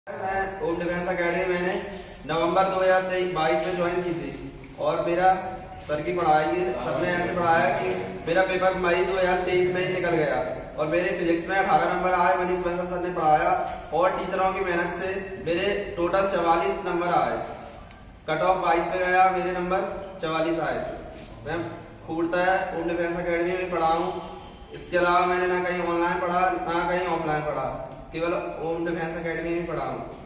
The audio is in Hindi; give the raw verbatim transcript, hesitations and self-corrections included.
मैं ओम डिफेंस अकेडमी मैंने नवंबर दो हज़ार बाईस में ज्वाइन की थी और मेरा सर की पढ़ाई सर ने ऐसे पढ़ाया कि मेरा पेपर मई दो हज़ार तेईस में ही निकल गया और मेरे फिजिक्स में अठारह नंबर आए। मनीष बंसल सर ने पढ़ाया और टीचरों की मेहनत से मेरे टोटल चवालीस नंबर आए। कट ऑफ बाईस पे गया, मेरे नंबर चवालीस आए थे। मैं पूर्णतः ओम डिफेंस अकेडमी में पढ़ा हूँ। इसके अलावा मैंने ना कहीं ऑनलाइन पढ़ा ना कहीं ऑफलाइन पढ़ा, केवल ओम डिफेंस अकेडमी में पढ़ा हूँ।